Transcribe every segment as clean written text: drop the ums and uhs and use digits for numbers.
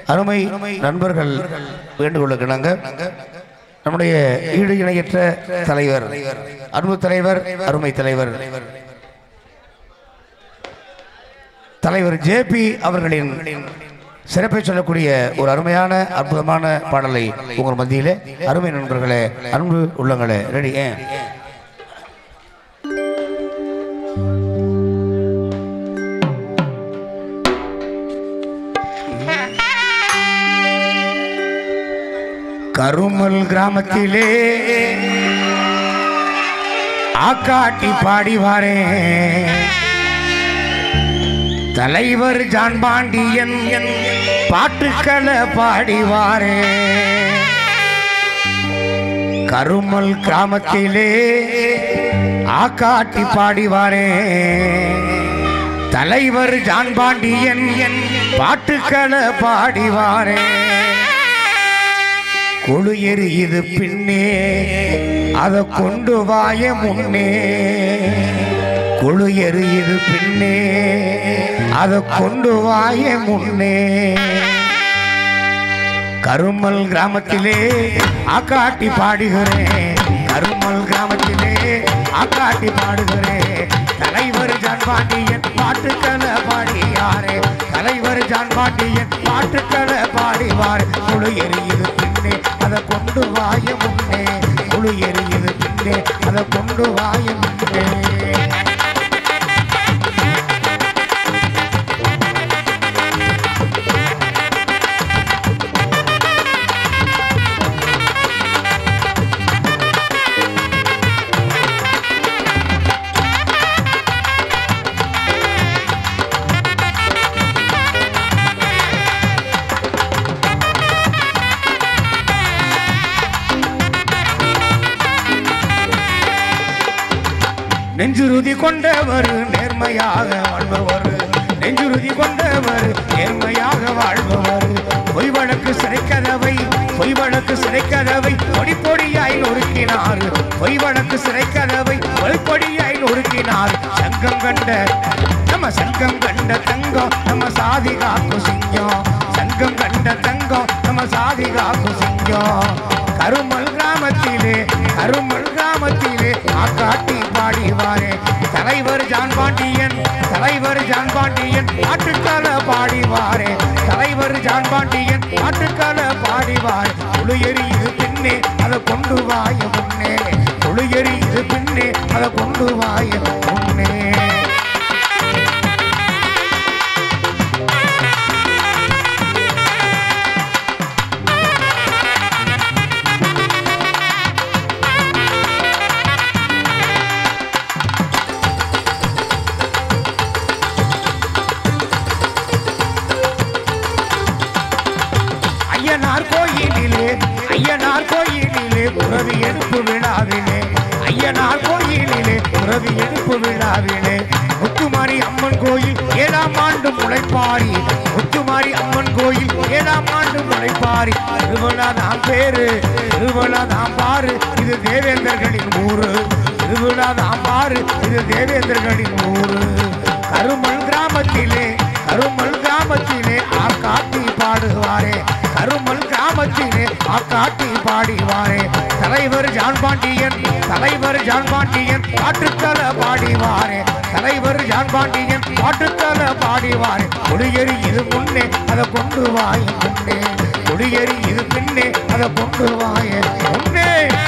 அருமை நண்பர்கள் வேண்டுகோளுக்கு நாங்கள் நம்முடைய ஈடு இணையற்ற தலைவர், அன்பு தலைவர், அருமை தலைவர் தலைவர் ஜேபி அவர்களின் சிறப்பை சொல்லக்கூடிய ஒரு அருமையான அற்புதமான பாடலை உங்கள் மத்தியிலே அருமை நண்பர்களே, அன்பு உள்ளங்களே, ரெடி? கருமல் கிராமத்திலே ஆக்காட்டி பாடிவாரே தலைவர் ஜான்பாண்டியன் பாட்டுக்களை பாடிவாரே. கருமல் கிராமத்திலே ஆக்காட்டி பாடிவாரே தலைவர் ஜான்பாண்டியன் பாட்டுக்களை பாடிவாரே. கொழு எரியுது பின்னே அதை கொண்டு வாய முன்னே, கொழு எரியுது பின்னே அதை கொண்டு வாய முன்னே. கருமல் கிராமத்திலே ஆக்காட்டி பாடுகிறேன், கருமல் கிராமத்திலே ஆக்காட்டி பாடுகிறேன் தலைவர் ஜான்பாண்டியன் பாட்டுக்களை பாடியாரே, தலைவர் ஜான்பாண்டியன் பாட்டுக்களை பாடிவார். கொழு எரியுது பின்னே அதை கொண்டு வாய முன்னே, கொழு எரியுது பின்னே அதை கொண்டு வாய முன்னே. நெஞ்சுறுதி கொண்டவர் நேர்மையாக வாழ்பவர், நெஞ்சுறுதி கொண்டவர் நேர்மையாக வாழ்பவர். பொய் வழக்கு சிறைக்கதவை, பொய் வழக்கு சிறைக்கதவை பொடி பொடியாய் நொறுக்கினார், பொய் வழக்கு சிறைக்கதவை பொய் பொடியாய் நொறுக்கினார். சங்கம் கண்ட நம்ம சங்கம் கண்ட தங்கம் நம்ம சாதி காக்கு சிங்கம், சங்கம் கண்ட தங்கம் நம்ம சாதி காக்கு சிங்கம். கருமல் கிராமத்திலே, கருமல் கிராமத்திலே ஆக்காட்டி பாடிவாரே தலைவர் ஜான்பாண்டியன், தலைவர் ஜான்பாண்டியன் பாட்டுக்களை பாடிவாரே, தலைவர் ஜான்பாண்டியன் பாட்டுக்களை பாடிவார். கொழு எரியுது பின்னே அதை கொண்டு வாய முன்னே, கொழு எரியுது பின்னே அதை கொண்டு வாய முன்னே. ஐயனார் கோயிலிலே, ஐயனார் கோயிலிலே உறவி எடுப்பு விழாவிலே, ஐயனார் கோயிலிலே உறவி எடுப்பு விழாவிலே. முத்துமாரி அம்மன் கோயில் 7ஆம் ஆண்டு முளைப்பாரி, முத்துமாரி அம்மன் கோயில் 7ஆம் ஆண்டு முளைப்பாரி. திருவிழா தான் பேரு, திருவிழா தான் பாரு, இது தேவேந்திரர்களின் ஊரு, திருவிழா தான் பாரு, இது தேவேந்திரர்களின் ஊரு. கருமல் கிராமத்திலே, கருமல் கிராமத்திலே ஆக்காட்டி பாடுவாரே, கருமல் கிராமத்திலே ஆக்காட்டி பாடிவாரே தலைவர் ஜான்பாண்டியன், தலைவர் ஜான்பாண்டியன் பாட்டுக்களை பாடிவாரே, தலைவர் ஜான்பாண்டியன் பாட்டுக்களை பாடிவாரே. கொழு எரியுது முன்னே அதை கொண்டு வாய முன்னே, கொழு எரியுது பின்னே அதை கொண்டு வாய முன்னே.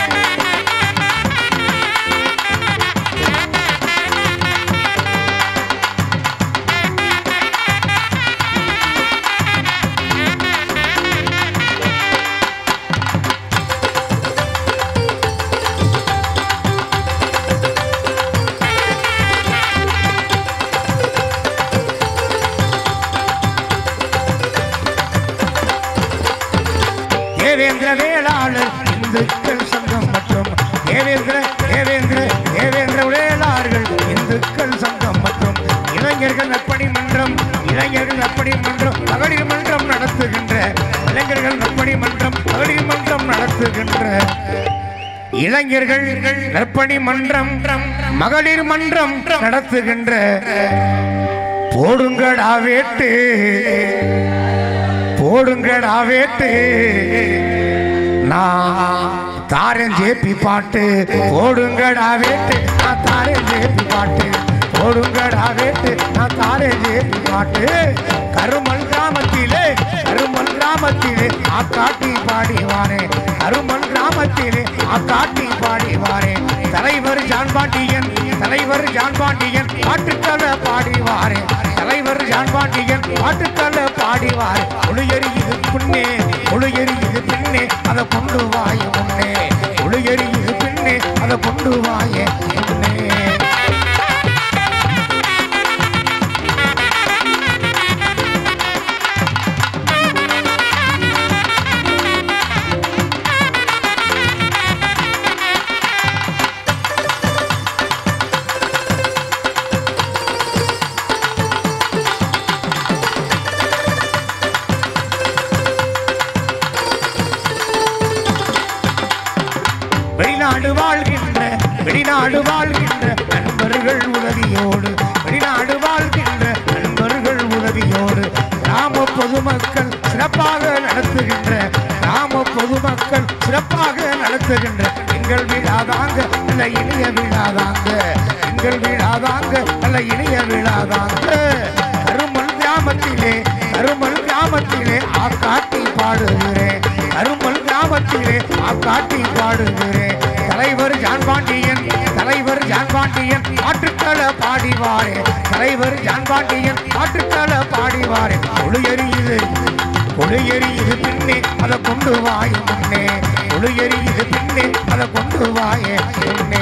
தேவேந்திர வேளாளர் இந்துக்கள் சங்கம் மற்றும் தேவேந்திர தேவேந்திர தேவேந்திர வேளாளர்கள் இந்துக்கள் சங்கம் மற்றும் இளைஞர்கள் நற்பணி மன்றம், இளைஞர்கள் நற்பணி மன்றம் மகளிர் மன்றம் நடத்துகின்ற, இளைஞர்கள் நற்பணி மன்றம் மகளிர் மன்றம் நடத்துகின்ற, இளைஞர்கள் நற்பணி மன்றம் மகளிர் மன்றம் நடத்துகின்ற. போடுங்கடா வேட்டு போடுங்கடா வேட்டு நான் தாரன் ஜேபி பாட்டு போடுங்கடா வேட்டு நான் தாரன் ஜேபி பாட்டு போடுங்கடா வேட்டு நான் தாரன் ஜேபி பாட்டு கருமல் கிராமத்திலே ஆக்காட்டி பாடிவாரே கருமல் கிராமத்திலே ஆக்காட்டி பாடிவாரே தலைவர் ஜான்பாண்டியன் பாட்டுக்களை பாடிவாரே தலைவர் ஜான்பாண்டியன் பாட்டுக்களை பாடிவாரே ஒளியறியுது பின்னே அதை கொண்டு வாய முன்னே ஒளியறியுது பின்னே அதை கொண்டு வாய முன்னே வெளிநாடு வாழ்கின்ற நண்பர்கள் உதவியோடு வெளிநாடு வாழ்கின்ற நண்பர்கள் உதவியோடு கிராம பொதுமக்கள் சிறப்பாக நடத்துகின்ற எங்கள் விழாதாங்க நல்ல இனிய விழாதாங்க எங்கள் விழாதாங்க நல்ல இனிய விழாதாங்க கருமல் கிராமத்திலே ஆக்காட்டி பாடுகிறேன் கருமல் கிராமத்திலே ஆக்காட்டி பாடுகிறேன் தலைவர் ஜான்பாண்டியன் பாட்டுக்களை பாடிவாரே தலைவர் ஜான்பாண்டியன் பாட்டுக்களை பாடிவாரே ஒளியறியுது பின்னே அதை கொண்டு வாய முன்னே ஒளியறியுது பின்னே அதை கொண்டு வாய முன்னே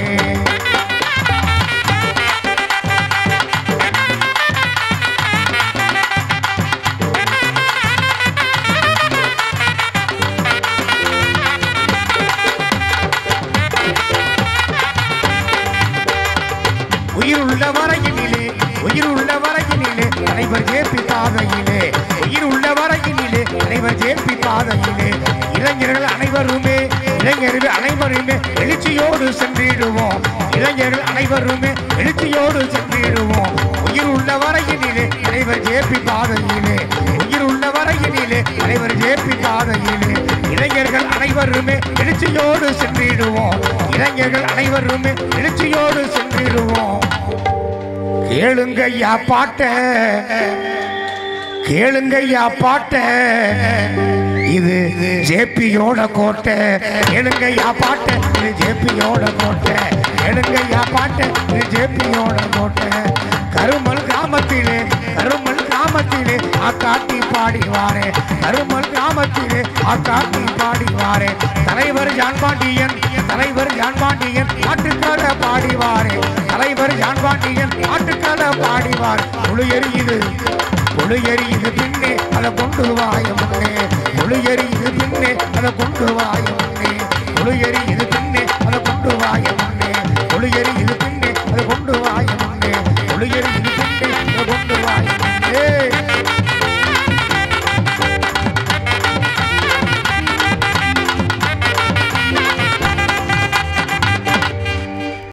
உயிருள்ள வரையினிலே தலைவர் ஜேபி பாதையிலே தலைவர் ஜேபி பாதையிலே இளைஞர்கள் அனைவருமே எழுச்சியோடு சென்றிடுவோம் உயிருள்ள வரையினிலே தலைவர் ஜேபி பாதையிலே இளைஞர்கள் அனைவருமே எழுச்சியோடு சென்றிடுவோம் கேளுங்கய்யா பாட்ட இது ஜேபியோட கோட்டை கேளுங்கய்யா பாட்ட இது ஜேபியோட கோட்டை கேளுங்கய்யா பாட்ட இது ஜேபியோட கோட்டை கருமல் கிராமத்திலே ஆக்காட்டி பாடிவாரே தலைவர் ஜான்பாண்டியன் பாட்டுக்களை பாடிவாரே ஒளியறியுது பின்னே அதை கொண்டு வாய முன்னே ஒளியறியுது பின்னே அதை கொண்டு வாய முன்னே